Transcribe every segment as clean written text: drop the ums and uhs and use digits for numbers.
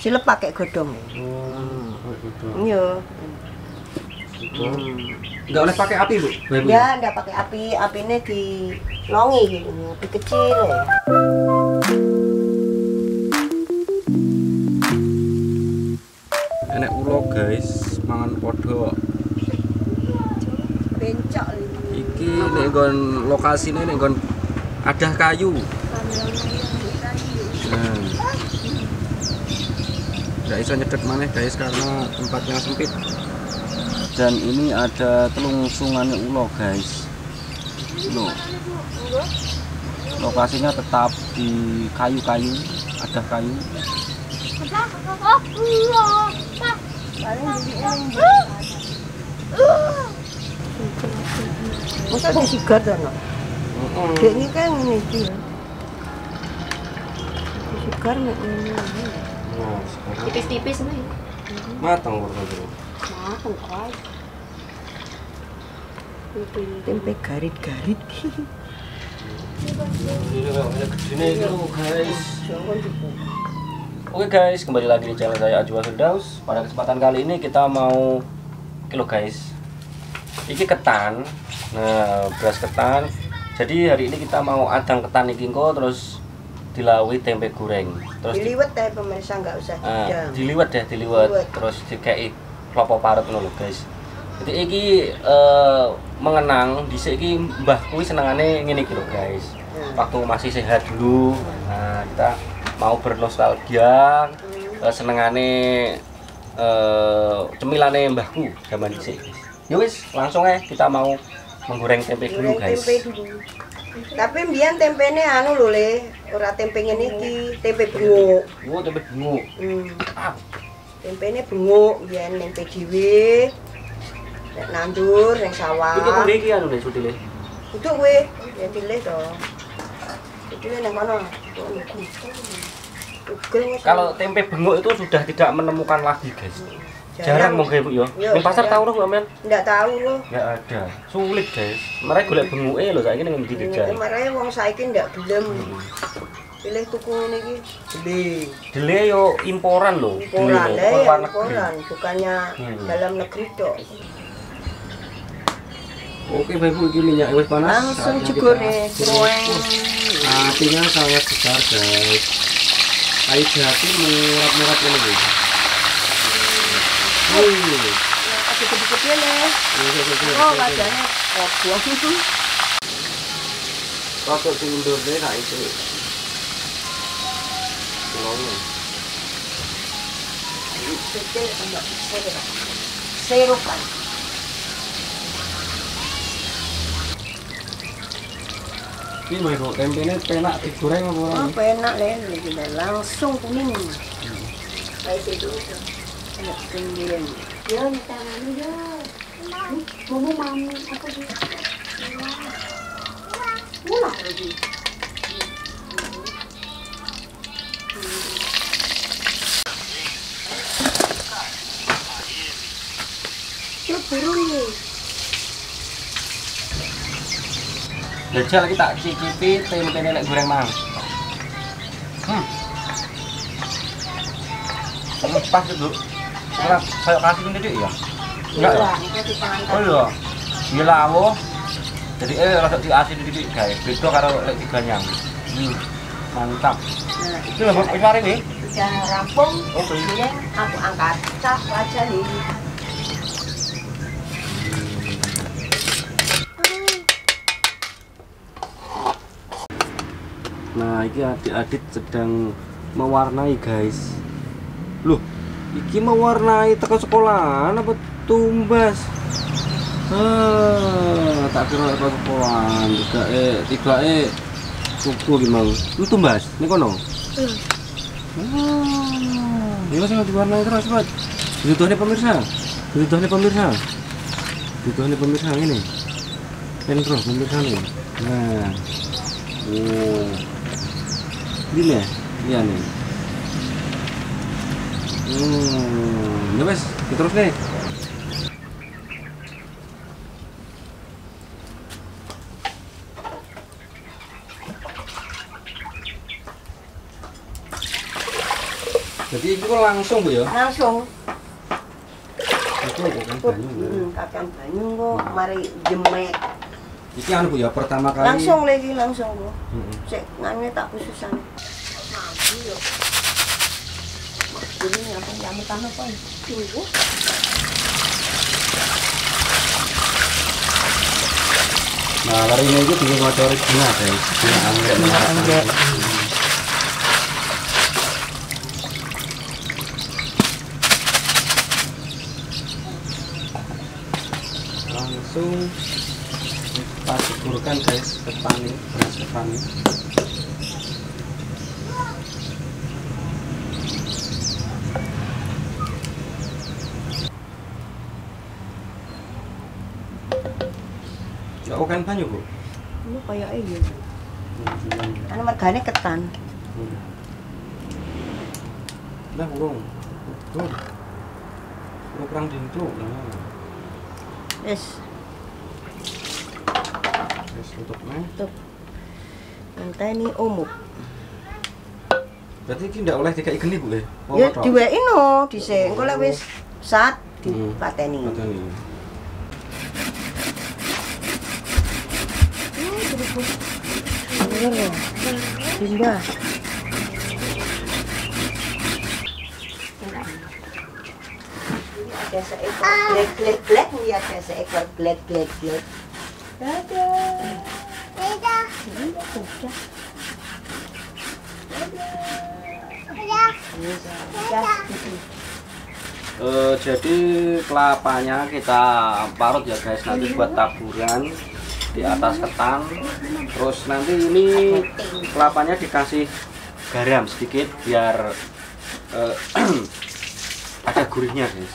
Silep pakai godhong. Iya. Enggak boleh pakai api, Bu? Ya, enggak pakai api. Apinya di longi gitu, api kecil ya. Enek ulo, guys, mangan podo. Bencok Iki nek nggon lokasine nek nggon adah kayu. Nah. Nggak bisa nyedet maneh, guys, karena tempatnya sempit. Dan ini ada telungsungannya ulo, guys. Loh. Lokasinya tetap di kayu-kayu, ada kayu. Masa disigar to, no? Dek ini kan ngene iki. Disigar nek ngene. Nah, sekarang Tipis-tipis nih. matang bro. Mateng kae. Tempe garit-garit. Oke guys, kembali lagi di channel saya Ajwa Firdaus. Pada kesempatan kali ini kita mau guys. Iki ketan. Nah, beras ketan. Jadi hari ini kita mau adang ketan iki engko terus dilawi tempe goreng. Terus Diliwet ya pemirsa, nggak usah didang. diliwet deh, diliwet. Terus dikei klopo parut ngono lho, guys. Jadi iki mengenang dhisik iki mbah kuwi senengane ngene iki lho, guys. Waktu masih sehat dulu. Nah, kita mau bernostalgia senengane cemilane mbahku zaman dhisik. Ya wis, langsung aja kita mau menggoreng tempe dulu, guys. Tempe dulu. Tapi mbiyen tempene anu lho, Le. Ora tempe ngene iki, tempe benguk. Oh, tempe benguk. Tempene benguk mbiyen tempe dhewe. Nek nandur ning sawah. Iki kok iki anu nek sutile. Itu kowe ya pilih to. Pilih nang mana? Kalau tempe benguk itu sudah tidak menemukan lagi, guys. Jarang monggo Bu ya. Ning pasar tahu lho, men? Ndak tahu lho. Enggak ada. Sulit, guys. Mereka golek benguke lho saiki ning ndi dijak. Marane wong saiki ndak gelem. Pilih tuku ngene iki. Beli. Dele yo imporan lho. Imporan, luar negeri. imporan, bukannya dalam negeri tok. Oke, Bapak ini minyak wis panas. Langsung jegur nih, apinya sangat besar, guys. Kayu jati murap-murap ini, guys. Ada gede-gede nih. Oh, wajahnya buang itu. Waktu diundur deh, tak itu. Tolongnya. Kecil tambah serupan. Ini mau ibu, tempenya penak digoreng apa orang? Oh, penak Le, langsung kuning. Kayak itu. Enak pinggiran. Ya, minta anu ya. Mau apa sih? Mula lagi. Yuk, turun nih. Jajal kita cicipi tempe nenek goreng mang. Pas itu. Sekarang saya kasih ini deh ya. Enggak ya? Oh iya. Dia lawo. Jadi rasa di asin dikit guys. Beda karo lek diganyang. Mantap. Nah, itu lho wis mari nih. Sudah rampung. Oke. Ya, aku angkat cap aja nih. Nah, ini adik-adik sedang mewarnai, guys. Loh, iki mewarnai teko sekolahan apa tumbas? Tak kira teko sekolahan. Tiga kuku gimana? Lu tumbas? Ini kono? Ini masih diwarnai terus, Sobat. Butuhnya pemirsa. Butuhnya pemirsa. Butuhnya pemirsa ini. Pentro pemirsa nih. Nah. Gini ya? Iya nih. Ya wes, terus nih. Jadi ini Itu langsung Bu ya? Langsung. Itu kan banyu. Kakan banyu kok mari jemek. Iki anu Bu ya pertama kali. Langsung lagi langsung kok. Sik ngene tak khususan. Mati yo. Ini apa jamutan apa? Tunggu. Nah, hari ini itu bikin ngocor bunga guys. Bunga anggrek. Langsung kita ceburkan guys ketan ini, beras ketan ini. Ya kan banyak Bu. Ini kayak ini. Anu mergane ketan. Nah, urung. Tuh. Kurang dintu. Nah. Wis. Wis tutupnya. Tutup. Ngenteni umuk. Berarti iki ndak oleh dikai geni Bu ya? Ya diweki no dhisik. Engko lek wis sat dipateni. Pateni. Pindah. Ada seekor glek-glek ini ada seekor glek-glek. Dadah. Dadah. Jadi kelapanya kita parut ya guys, nanti buat taburan di atas ketan. Terus nanti ini kelapanya dikasih garam sedikit biar ada gurihnya guys.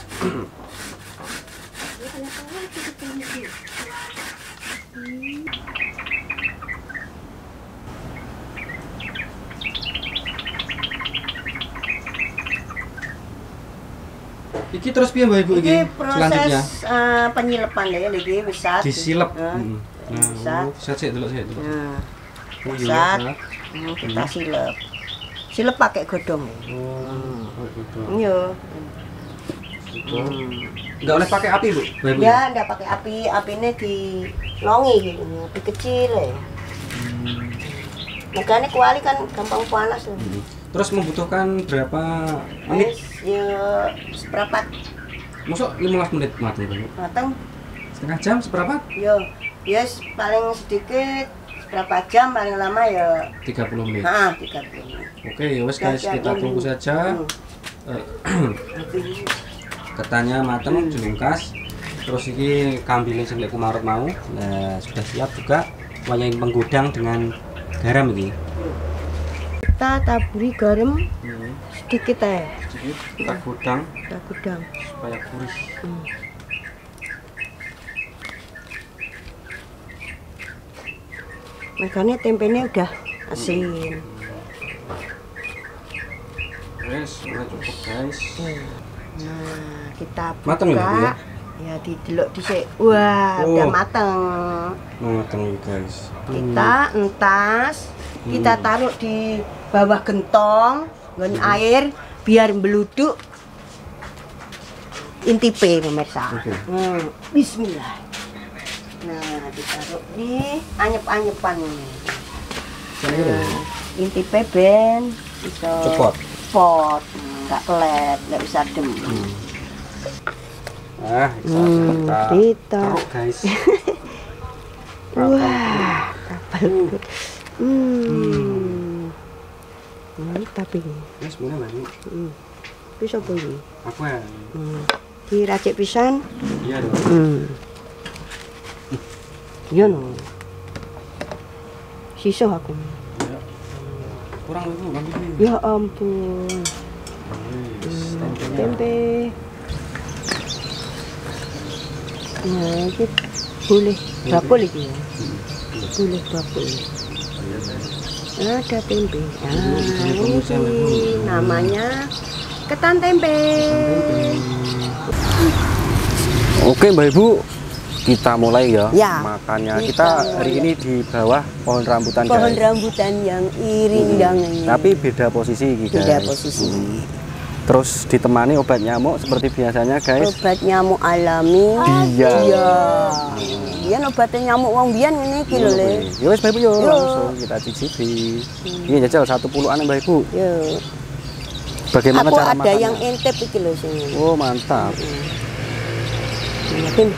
Iki terus piye Mbak Ibu iki? Selanjutnya penyilepan ya iki wis sat. disilep. Sat. Sat sik delok sik. Nah, Oh sat. iya. Kita silep. Silep pakai godhong. Oh, Iya. enggak oleh pakai api, Bu? Mbak Ibu? Ya, enggak pakai api, apinya dilongi gitu, api kecil ya. Makanya kuali kan gampang panas. Terus membutuhkan berapa menit? Ya, seperempat Masuk 15 menit matang, Bu? matang. Setengah jam, seberapa? Ya, paling sedikit berapa jam, paling lama ya 30 menit. 30 menit. Oke, ya wes guys, kita tunggu saja. Ketannya mateng, dilungkas. Terus ini kambilin sing lek kumarut mau. Nah, sudah siap juga. Wayahin penggodang dengan garam ini. Kita taburi garam sedikit ya. Sedikit kita godang Kita godang. supaya gurih. Makanya tempenya udah asin. Wes, udah cukup guys. Nah, kita buka. Mateng ya, Bu, ya? Ya didelok dhisik. Wah, udah mateng. Mateng guys. Kita entas, kita taruh di bawah gentong, nggon air biar beluduk intipe pemirsa. Oke. Bismillah. Nah, ditaruh di anyep-anyepan ini. Nah, intipe ben bisa Cepot. pot, nggak pelet, nggak bisa adem. Nah, kita taruh guys. Wah, kapal. Mantap ini. Wes, mana Mbak? Bisa apa ini? Aku ya. Diracik pisan. Iya dong. Iya no. Sisa aku. Ya. Kurang itu ngambil ini. Ya ampun. Tempe. Nah, ini boleh bakul ini ya. Boleh bakul. Ada tempe. Ini namanya ketan tempe. Oke Mbak Ibu, kita mulai ya, Ya, makannya. kita Kita hari ini di bawah pohon rambutan Pohon guys. rambutan yang irind ini. Tapi beda posisi gitu. Beda posisi. Terus ditemani obat nyamuk seperti biasanya, guys. Obat nyamuk alami. Iya. Biyen obat nyamuk wong biyen ngene iki lho, Le. Ya wis Mbak Ibu yo, langsung kita cicipi. Ini jajal 1 puluhan Mbak Ibu. Yo. Bagaimana aku cara ada makannya? yang intip iki lho sing. Oh, mantap. Yakin.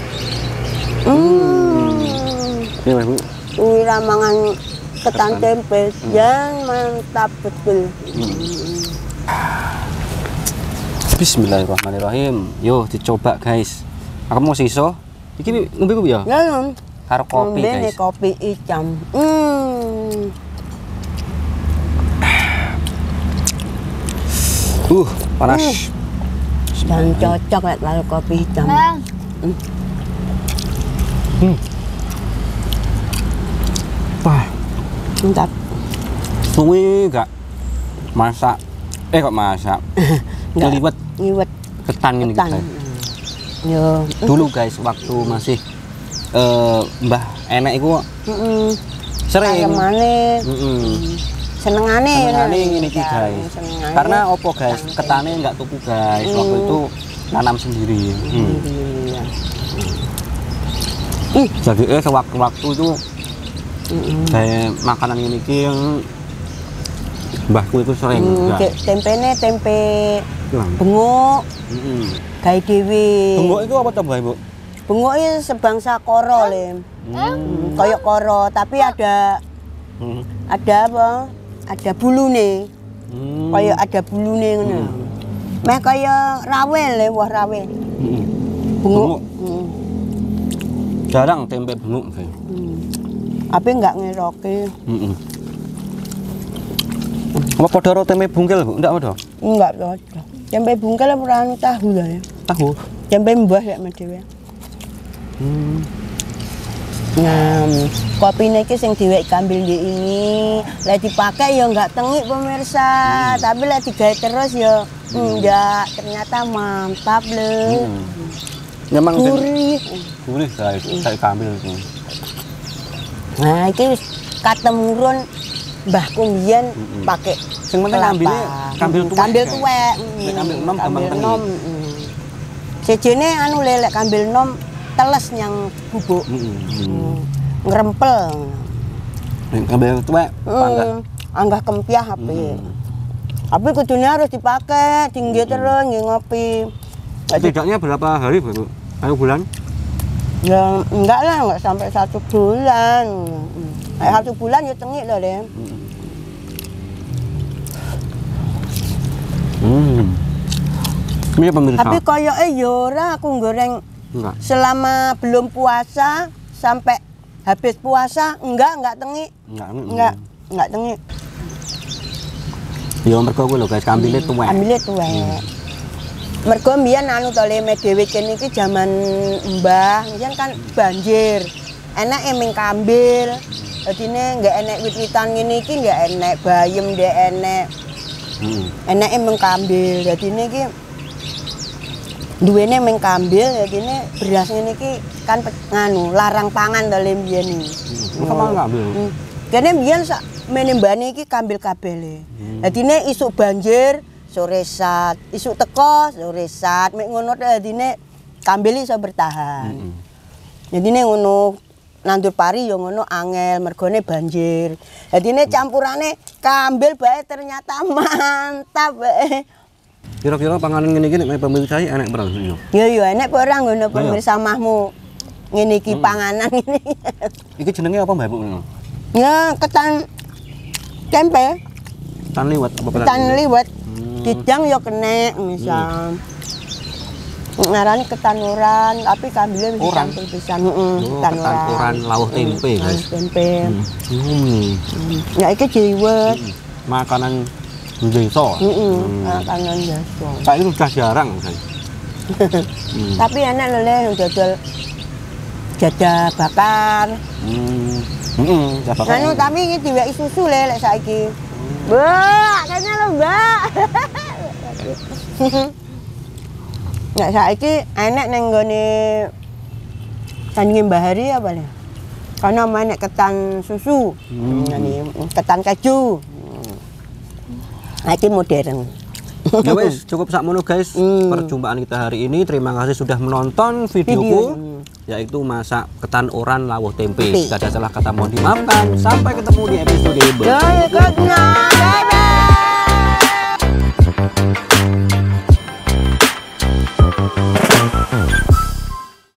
Ini Mbak Ibu. Kuwi ramangan ketan tempe yang mantap betul. Bismillahirrahmanirrahim. Yo dicoba, guys. Aku mau siso. Iki ngombe ya? Ya, Karo kopi, ngombe guys. kopi hitam. Panas. Dan cocok lek karo kopi hitam. Wah, Mantap. suwi gak masak. Kok masak? Ngeliwet Ngiwet ketan ini, ketan. guys. Yo. Dulu guys, waktu masih Mbah enek iku sering Ayamane, senengane ngene iki, guys. Karena opo guys, ketane enggak tuku, guys. Waktu itu nanam sendiri. Jadi sewaktu-waktu itu kayak makanan ini yang mbahku itu sering tempene tempe bengok gawe dhewe. Bengok itu apa coba Ibu? Bengok itu sebangsa koro le. Kayak koro tapi ada apa? Ada bulune. Kayak ada bulune ngono. Meh kaya rawel le, wah rawel. Bengok. Jarang tempe bengok kayak. Tapi enggak ngeroke. Apa padha karo tempe bungkel, Bu? Enggak padha? Enggak cocok. Tempe bungkel ora anu tahu lah ya. Tahu. Tempe mbah ya dhewe. Nah, kopi niki sing diwek ambil di ini, lek dipakai ya enggak tengik pemirsa, tapi lek digawe terus ya enggak, ternyata mantap lho. Memang Gurih. gurih guys, saya ambil itu. Nah, iki wis katemurun mbahku mbiyen pakai Sing penting ambil tuwek. Kambil tuwek. Nek ambil enom gampang tengik. Sejene anu lelek kambil nom teles nyang bubuk. Ngrempel. Nek ambil tuwek panggah. Anggah kempiah ape. Tapi kudune harus dipakai, tinggi terus nggih ngopi. Setidaknya berapa hari, Bu? 1 bulan? Ya enggak lah, enggak sampai 1 bulan. 1 bulan ya tengik lho, Le. Ini pemirsa. Tapi koyoke ya ora aku goreng Enggak. selama belum puasa sampai habis puasa enggak tengik. Enggak tengik. Ya mergo kuwi lho guys, kambile tuwek. Ambile tuwek. Mergo mbiyen anu to Le dhewe kene iki jaman Mbah, mbiyen kan banjir. Enake ming kambil. Dadine enggak enek wit-witan ngene iki enggak enek bayem, ndek enek. Enake ming kambil. Dadine iki duwene ming kambil, dadine beras ngene iki kan nganu larang pangan to Le mbiyen iki. Kemana ngambil? Kene mbiyen sak mene mbane iki kambil kabeh Le. Dadine isuk banjir sore sat, isuk teko sore sat, mek ngono dadine kambil iso bertahan. Dadine ngono nandur pari ya ngono angel mergone banjir. Dadine campurane kambil bae ternyata mantap bae. Kira-kira panganan ngene iki nek pemirsa iki enak berang yo. Ya enek apa ora ngono pemirsa mahmu. Ngene iki panganan ini. Iki jenenge apa Mbak Bu? Ya ketan tempe, Ketan liwet apa ketan liwet. Didang ya kenek misal. Ngarani ketan uran, tapi kambile wis campur pisan. Ketan uran lawuh tempe, guys. Tempe. Ya iki diliwet. Makanan desa. Makanan desa. Kayak itu sudah jarang, guys. Tapi enak lho Le dodol jadah bakar. Anu tapi iki diweki susu Le lek saiki. Mbak, kene lho, Mbak. Nek saiki enek ning nggone Tanjung Mbah Hari apa Le? Kana enek ketan susu. Ngene ketan keju. Nah, iki modern. Ya wes, cukup sakmono guys perjumpaan kita hari ini. Terima kasih sudah menonton videoku yaitu masak ketan oran lawuh tempe. Jika ada salah kata mohon dimaafkan. Sampai ketemu di episode berikutnya. Berikutnya. Bye-bye.